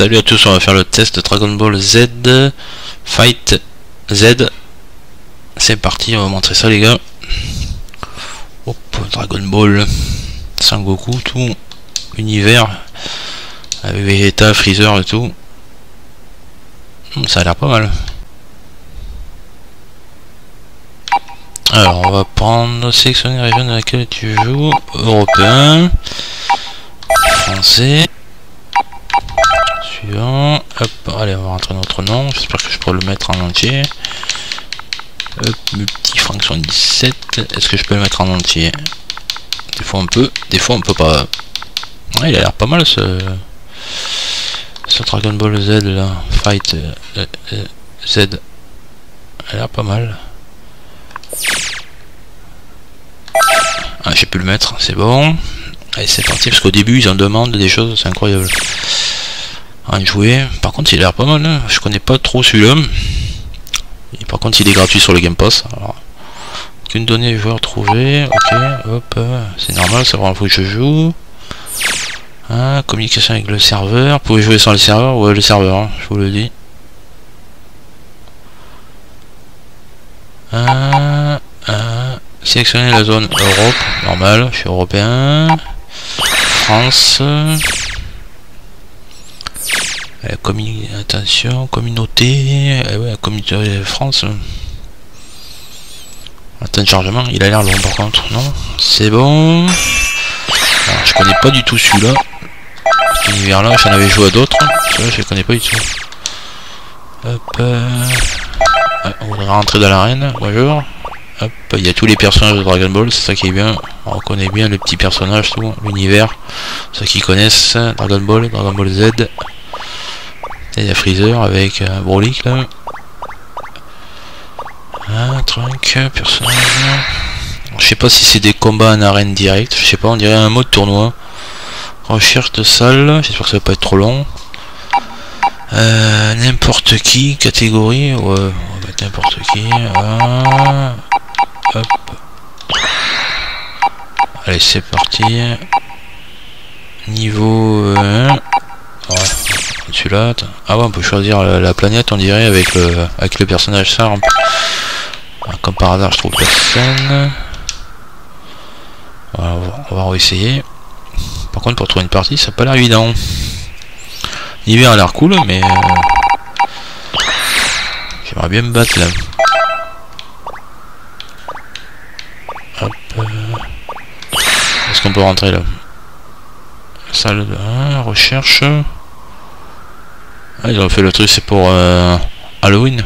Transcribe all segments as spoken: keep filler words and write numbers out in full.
Salut à tous, on va faire le test de Dragon Ball Z Fight Z. C'est parti, on va montrer ça les gars. Hop, Dragon Ball, Sangoku, tout univers avec Vegeta, Freezer et tout. Ça a l'air pas mal. Alors on va prendre sélectionner la région dans laquelle tu joues. Européen, français. Suivant. Hop, allez, on va rentrer notre nom. J'espère que je pourrai le mettre en entier. Hop, multi Frank soixante-dix-sept. Est-ce que je peux le mettre en entier? Des fois on peut, des fois on peut pas. Ouais, il a l'air pas mal ce, ce Dragon Ball Z là. Fight euh, euh, Z. Il a l'air pas mal. Ah, j'ai pu le mettre, c'est bon. Allez, c'est parti, parce qu'au début ils en demandent des choses, c'est incroyable. Un jouet, par contre il a l'air pas mal, hein. Je connais pas trop celui-là. Et par contre il est gratuit sur le Game Pass. Alors, aucune donnée joueur trouvée, ok, hop, c'est normal, c'est vraiment faut que je joue. Hein, communication avec le serveur, vous pouvez jouer sans le serveur, ouais le serveur, hein, je vous le dis. Hein, hein, sélectionner la zone Europe, normal, je suis européen. France. Euh, commun... Attention, communauté, euh, ouais, communauté France. Attends, chargement, il a l'air long par contre, non? C'est bon. Alors, je connais pas du tout celui-là. Cet univers-là, j'en avais joué à d'autres. Celui-là, je connais pas du tout. Hop. Euh... Ouais, on voudrait rentrer dans l'arène. Bonjour. Hop, il y a tous les personnages de Dragon Ball, c'est ça qui est bien. On reconnaît bien les petits personnages, tout l'univers. Ceux qui connaissent Dragon Ball, Dragon Ball Z. Et il y a Freezer avec euh, Broly là. Un truc, personnage. Je sais pas si c'est des combats en arène direct, je sais pas, on dirait un mode tournoi. Recherche de salle, j'espère que ça va pas être trop long. Euh, n'importe qui, catégorie, ouais, on va mettre n'importe qui. Ah, hop. Allez, c'est parti. Niveau un. Ouais. Celui-là, ah ouais, on peut choisir la, la planète, on dirait, avec le, avec le personnage ça. Comme par hasard, je trouve personne. Voilà, on va réessayer. Par contre, pour trouver une partie, ça n'a pas l'air évident. L'hiver a l'air cool, mais euh, j'aimerais bien me battre là. Hop. Euh, est-ce qu'on peut rentrer là? Salle de hein, recherche. Ah, ils ont fait le truc, c'est pour euh, Halloween.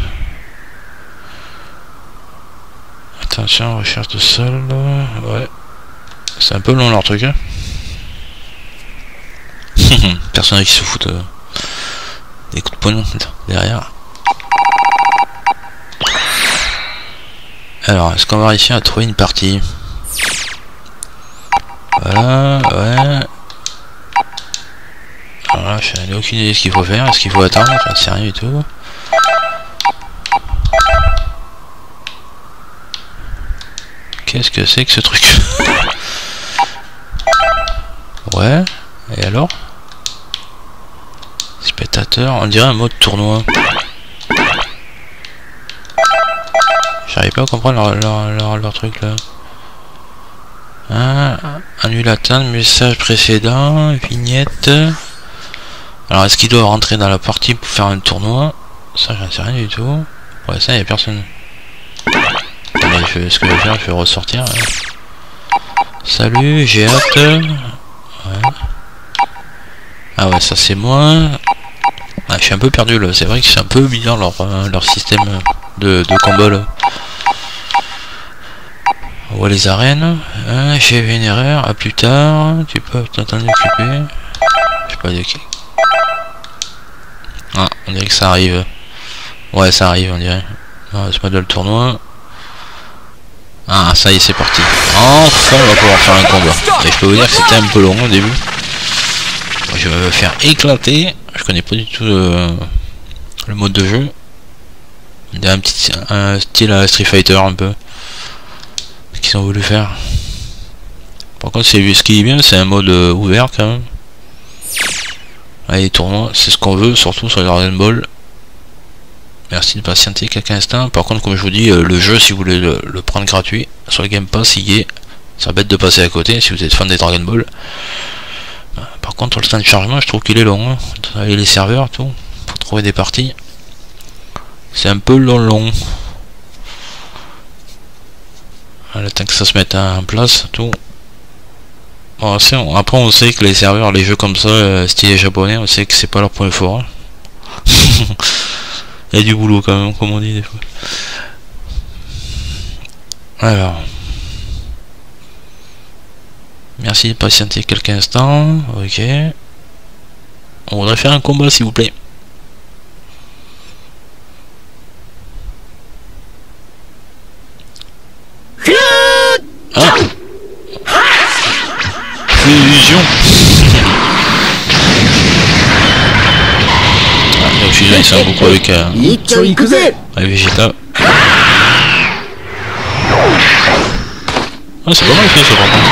Attention, recherche de salle. Ouais. C'est un peu long leur truc. Hein. Personne qui se fout euh, des coups de poing derrière. Alors, est-ce qu'on va réussir à trouver une partie? Voilà, ouais. Voilà, je n'ai aucune idée de ce qu'il faut faire, est-ce qu'il faut attendre, j'en sais rien du tout. Qu'est-ce que c'est que ce truc? Ouais, et alors? Spectateur, on dirait un mode tournoi. J'arrive pas à comprendre leur, leur, leur, leur truc là. Hein, annule atteinte, message précédent, vignette. Alors est-ce qu'il doit rentrer dans la partie pour faire un tournoi? Ça j'en sais rien du tout. Ouais, ça il n'y a personne. Attendez, je, ce que je vais faire, je vais ressortir. Ouais. Salut, j'ai hâte. Ouais. Ah ouais, ça c'est moi. Ah, je suis un peu perdu là, c'est vrai que c'est un peu bizarre leur, euh, leur système de, de combat là. On voit les arènes. Hein, j'ai vu une erreur, à plus tard. Tu peux t'en occuper. Je sais pas de qui. Ah, on dirait que ça arrive. Ouais, ça arrive, on dirait. Ah, c'est pas de le tournoi. Ah, ça y est, c'est parti. Enfin, on va pouvoir faire un combat. Et je peux vous dire que c'était un peu long au début. Je vais me faire éclater. Je connais pas du tout le, le mode de jeu. Il y a un petit un style à Street Fighter un peu. Ce qu'ils ont voulu faire. Par contre, c'est ce qui est bien, c'est un mode ouvert quand même. Allez, les tournois, c'est ce qu'on veut, surtout sur les Dragon Ball. Merci de patienter quelques instants. Par contre, comme je vous dis, le jeu, si vous voulez le, le prendre gratuit, sur le Game Pass, il y est. Ça bête de passer à côté si vous êtes fan des Dragon Ball. Par contre, le temps de chargement, je trouve qu'il est long. Hein. Avec les serveurs, tout, pour trouver des parties. C'est un peu long, long. Le temps que ça se mette en place, tout. Bon, on, après, on sait que les serveurs, les jeux comme ça, euh, style japonais, on sait que c'est pas leur point fort. Hein. Il y a du boulot quand même, comme on dit des fois. Alors. Merci de patienter quelques instants. Ok. On voudrait faire un combat, s'il vous plaît. Ah. Fusion. Ah, la fusion, il sert beaucoup avec, euh, avec Vegeta. Ah, c'est pas mal fait ça par contre.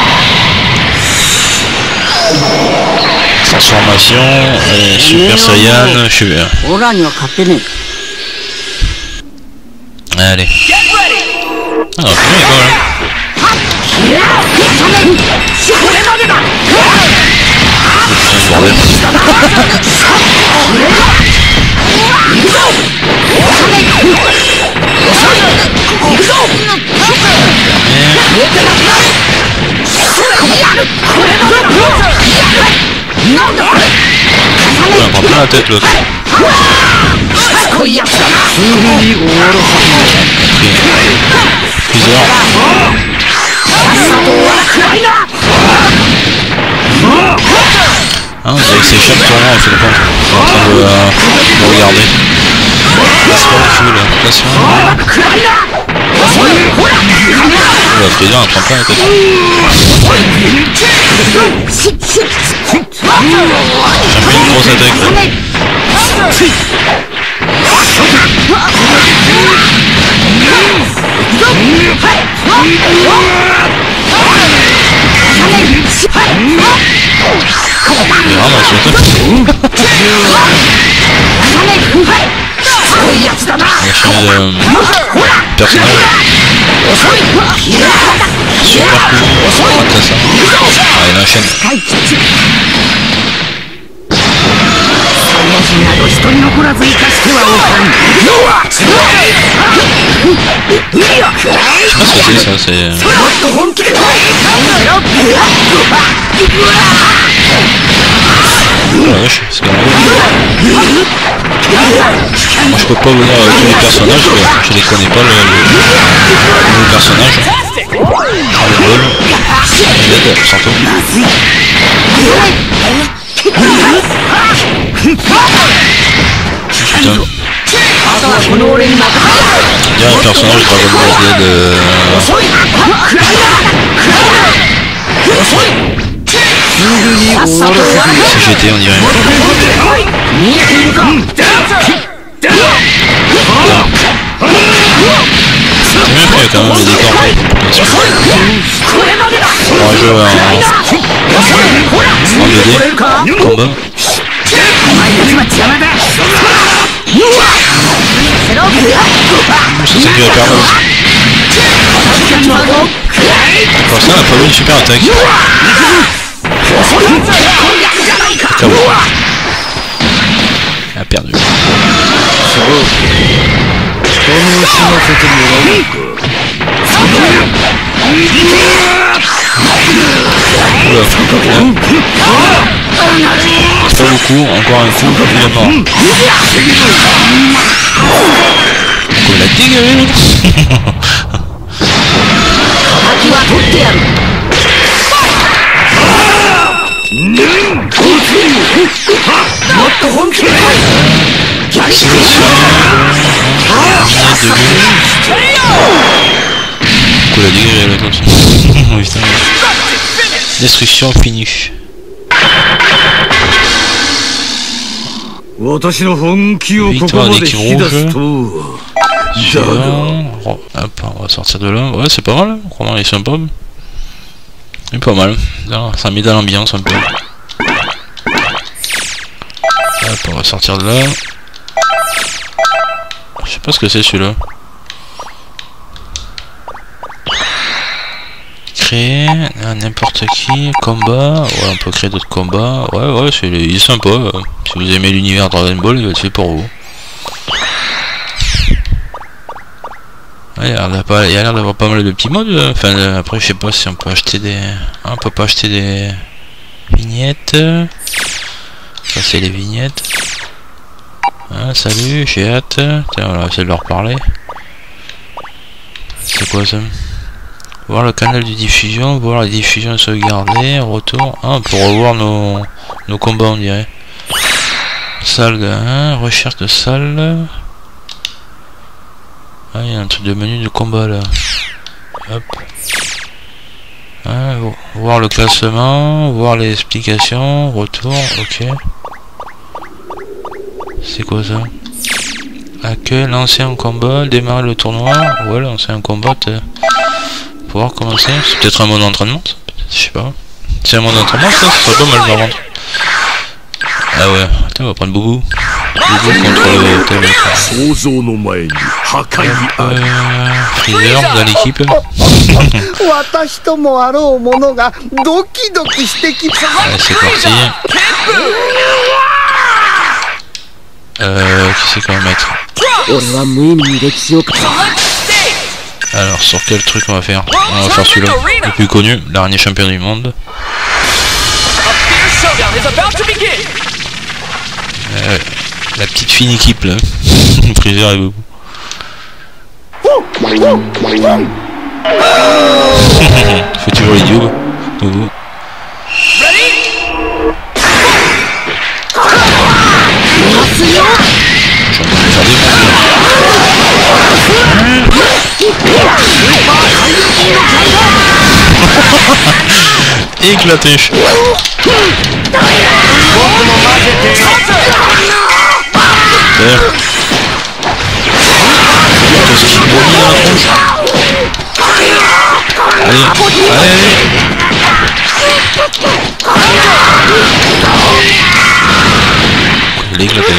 Transformation, euh, Super Saiyan, je suis bien. Allez. Ah, non, c'est bien quand même. On prend plein la tête l'autre. Freezer. Ah, on dirait que c'est chaque tournoi en fait pas. Je suis en train de, euh, de regarder. C'est pas cool, hein. Attention. Oh, la Freezer, elle prend plein la tête. J'aime bien une grosse attaque là. Il est vraiment sur le top. On a changé de personnage. Super cool. Intéressant. Ah, il enchaîne. Je sais pas ce que c'est ça, c'est... Oh la vache, c'est quand même... Moi je peux pas vous dire euh, tous les personnages, je, je les connais pas, le, le, le personnage. Dragon Ball, Red, Santo. Putain. Il y a un personnage de Dragon Ball Z euh... C G T on dirait. C'est bien fait quand même les décors. Pour un jeu en, en deux D, combat. C'est ça qui va perdre. Pour ça, on a pas eu une super attaque. Elle a perdu. Oula, c'est pas beaucoup, encore un coup, il est mort. On l'a dégagé. Destruction finish. Victoire d'équipe rouge. Hop, on va sortir de là. Ouais, c'est pas mal. Comment il est sympa. Il est pas mal. Ça met dans l'ambiance un peu. on va sortir de là. Je sais pas ce que c'est celui-là. Créer n'importe qui, combat. Ouais, on peut créer d'autres combats. Ouais, ouais, c'est il est sympa. Si vous aimez l'univers Dragon Ball, il va être fait pour vous. Ouais, il y a l'air d'avoir pas mal de petits modes. Enfin, après, je sais pas si on peut acheter des. Ah, on peut pas acheter des vignettes. Ça, c'est les vignettes. Ah, salut, j'ai hâte. Tiens, on va essayer de leur parler. C'est quoi ça? Voir le canal de diffusion, voir la diffusion sauvegardée, retour. Ah, on peut revoir nos, nos combats, on dirait. Salle de hein, recherche de salle. Ah, il y a un truc de menu de combat là. Hop. Ah, voir le classement, voir les explications, retour, ok. C'est quoi ça? Accueil, lancer un combat, démarrer le tournoi. Ouais, lancer un combat. Pour voir comment c'est. C'est peut-être un mode d'entraînement, je sais pas. C'est un mode d'entraînement, ça, ça serait pas mal par contre. Ah ouais, attends, on va prendre Boubou. Boubou contre le tableau. Euh, Freezer dans l'équipe. Ouais, c'est parti. Euh, qui c'est qu'on va mettre? Alors, sur quel truc on va faire? On va faire celui-là, le plus connu, l'araignée champion du monde. Euh, la petite fine équipe là. Freezer et Boubou. Fait toujours les dubs, Boubou. Éclaté. Allez, allez, allez. Il est éclaté là.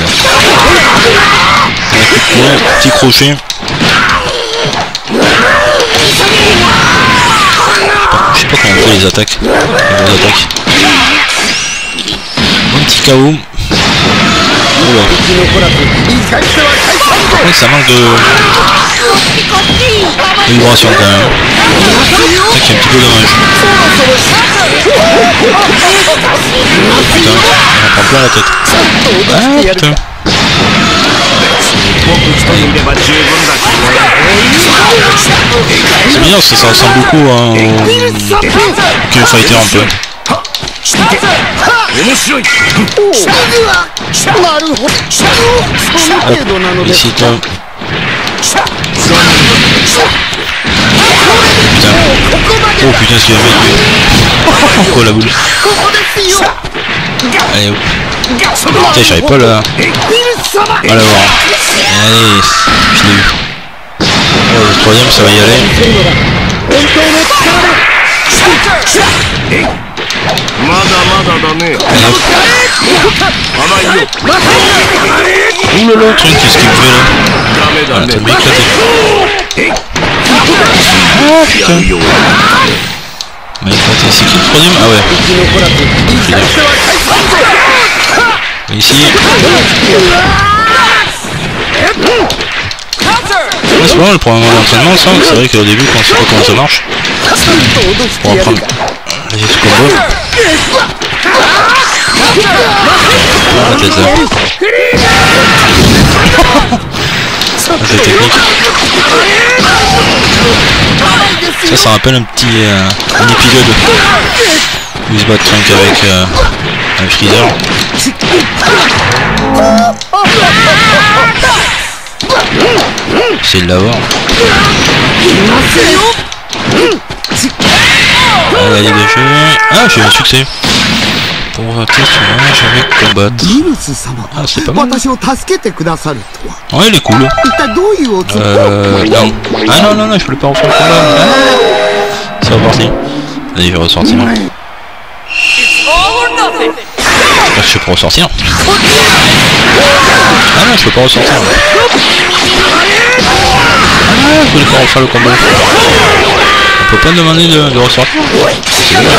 Petit crochet. Je sais pas comment on fait les attaques. Les grosses attaques. Un petit K O. Oula. Par contre ça manque de vibration quand même. C'est ça qui est un petit peu dommage. Putain, on prend plein la tête. Ah putain. C'est bien parce que ça ressemble beaucoup hein, au King Fighter un peu. Hop, ici toi. Putain. Oh putain, ce qu'il va mettre lui. Oh la boule. Allez hop. Putain, j'arrive pas là. On va la voir. Allez, je l'ai eu. Oh, le troisième, ça va y aller. Allez, ouh là là, truc, qu'est-ce qu'il me fait là? Voilà, t'as bien éclaté. Ah putain. M'a éclaté, c'est qui le troisième? Ah ouais. Ici. Ouais, c'est pas mal le programme d'entraînement ça, c'est vrai qu'au début quand on sait pas comment ça marche, pour apprendre les combos. Ah, la tête là. Ah, c'est technique. Ça, ça rappelle un petit euh, un épisode où ils se battent Trunk avec euh, un Freezer. J'essaie de l'avoir. Ah, il y a des jeux. Ah, j'ai eu un succès. Pour rater ce match avec combattre. Ah, c'est pas mal. Ouais, il est cool. Euh. Non. Ah non, non, non, je voulais pas refaire le combat. Ah, c'est reparti. Allez, je vais ressortir. J'espère que je peux ressortir. Ah non, je peux pas ressortir. Ah, je voulais pas refaire le combo. On peut pas me demander de, de ressortir. C'est dommage.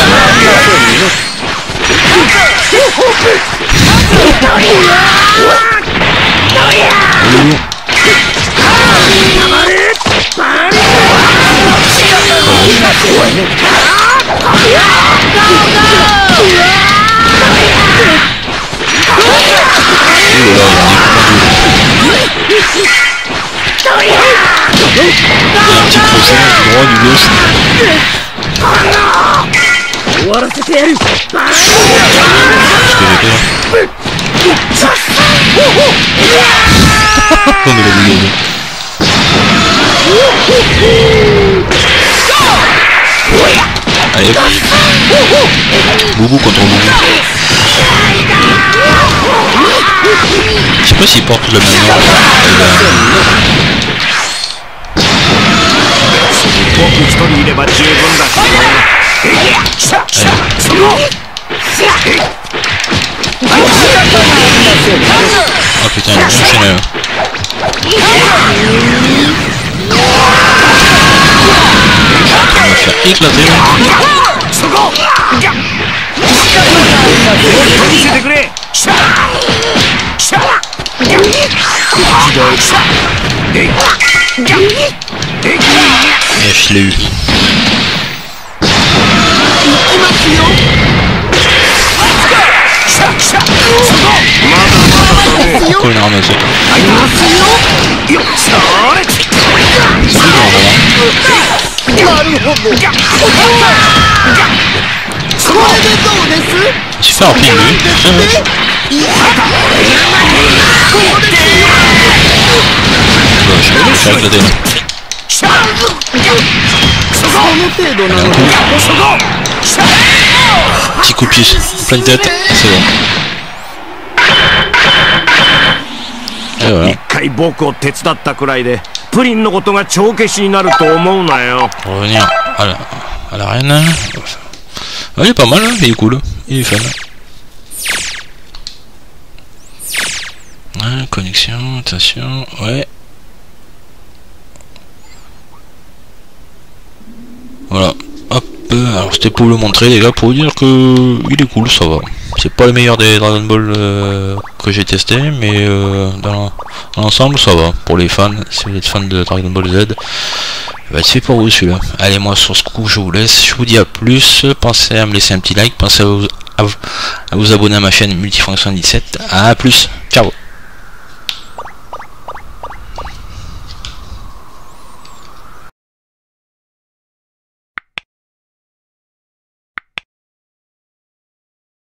Il y a un petit crochet du droit du gauche. Ce que j'ai fait. Comme il a dit. Allez hop. Boubou contre Boubou. Je sais pas s'il porte le même nom. Oh putain, il enchaîne là. On va faire éclater là. Et je l'ai eu. Pourquoi il a ramassé? Il se fait un ping lui. Je suis éclaté là. Petit coup de pied, plein de tête, c'est bon. Et voilà. Revenir à la, à l'arène. Ouais, il est pas mal, hein, il est cool, il est fun. Ouais, connexion, attention, ouais. Voilà, hop, alors c'était pour le montrer les gars, pour vous dire que il est cool, ça va. C'est pas le meilleur des Dragon Ball euh, que j'ai testé, mais euh, dans l'ensemble ça va. Pour les fans, si vous êtes fan de Dragon Ball Z, bah, c'est pour vous celui-là. Allez, moi sur ce coup je vous laisse, je vous dis à plus, pensez à me laisser un petit like, pensez à vous, à vous, à vous abonner à ma chaîne Multifonction dix-sept, à plus, ciao.